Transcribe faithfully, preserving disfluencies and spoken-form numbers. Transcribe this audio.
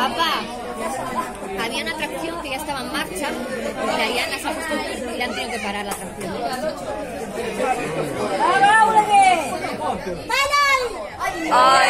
Papá, había una atracción que ya estaba en marcha y la Diana se ha puesto y le han tenido que parar la atracción. ¡Ay!